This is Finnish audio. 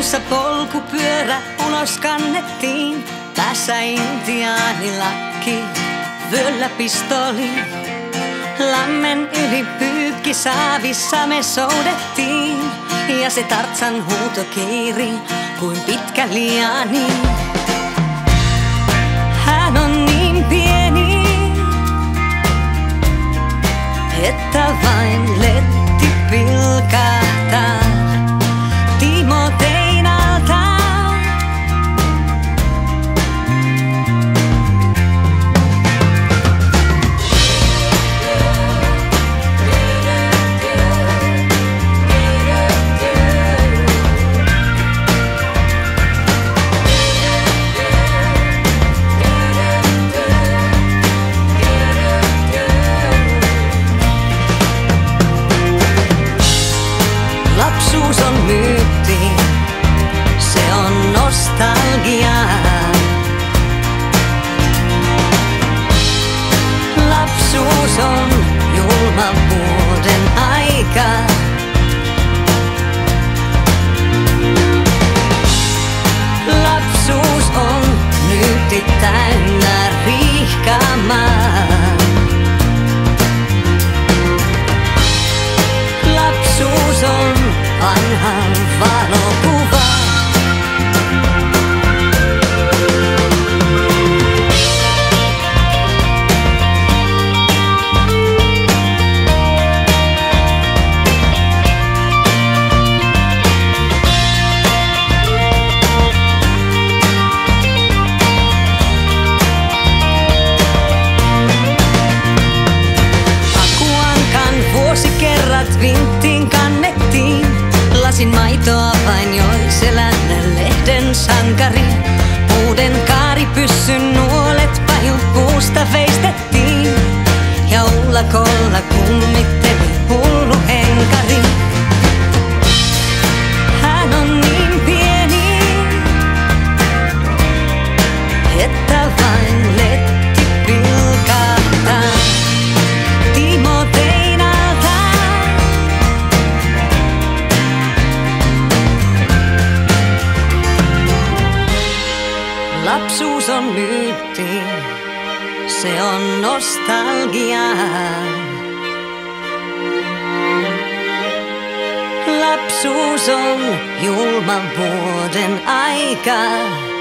Suussa polkupyörä ulos kannettiin, päässä intiaanilakki, vyöllä pistoli. Lammen yli pyykkisaavissa me soudettiin, ja se Tartsan huuto kiiri kuin pitkä liani. Hän on niin pieni, että vain letti pilkahtaa Timo Teinalta. Lapsuus on myytti, se on nostalgiaa. Lapsuus on julma vuoden aika. Lapsuus on myytti täynnä riihkamaa. Lapsuus on vanhan valokuva. Akuankan vuosikerrat vinttiin kannettiin. Lasin maitoa vain joi selänne lehden sankari. Uuden kaaripyssyn nuolet pajupuusta veistettiin. Ja ullakolla kummitteli hullu henkari. Hän on niin pieni, että vain letti pilkahtaa Timo Teinalta. Lapsuus on myytti, se on nostalgiaa. Lapsuus on julman vuoden aika.